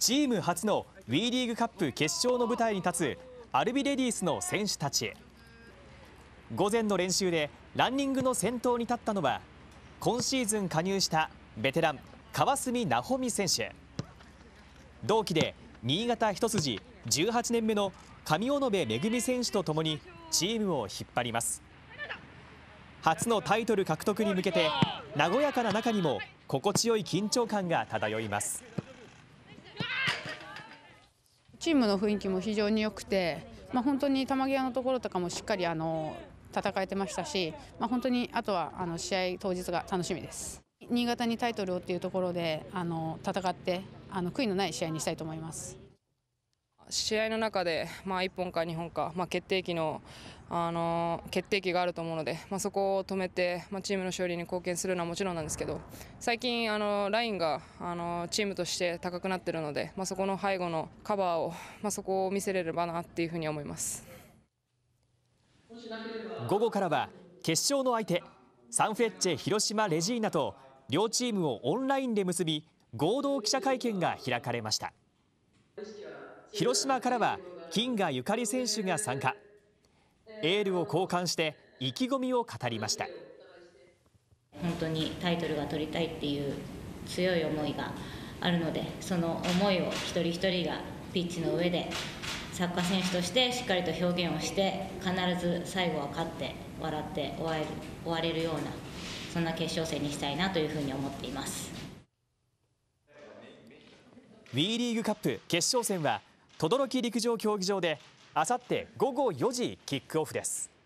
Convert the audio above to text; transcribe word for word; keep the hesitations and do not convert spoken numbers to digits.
チーム初の ウィー リーグカップ決勝の舞台に立つアルビレディースの選手たち。午前の練習でランニングの先頭に立ったのは今シーズン加入したベテラン川澄奈穂美選手。同期で新潟一筋じゅうはちねんめの上尾部恵選手とともにチームを引っ張ります。初のタイトル獲得に向けて和やかな中にも心地よい緊張感が漂います。 チームの雰囲気も非常に良くて、まあ、本当に球際のところとかもしっかりあの戦えてましたし、まあ、本当にあとはあの試合当日が楽しみです。新潟にタイトルをっていうところであの戦ってあの悔いのない試合にしたいと思います。 試合の中で、まあ、いっぽんかにほんか、まあ、決定機の、あの決定機があると思うので、まあ、そこを止めて、まあ、チームの勝利に貢献するのはもちろんなんですけど、最近あのラインがあのチームとして高くなっているので、まあ、そこの背後のカバーを、まあ、そこを見せれればなっていうふうに思います。 午後からは決勝の相手サンフレッチェ広島レジーナと両チームをオンラインで結び合同記者会見が開かれました。広島からは金賀ゆかり選手が参加。エールを交換して意気込みを語りました。 本当にタイトルが取りたいっていう強い思いがあるので、その思いを一人一人がピッチの上でサッカー選手としてしっかりと表現をして必ず最後は勝って笑って終われる、終われるようなそんな決勝戦にしたいなというふうに思っています。 ウィー リーグカップ決勝戦は等々力陸上競技場であさってごごよじキックオフです。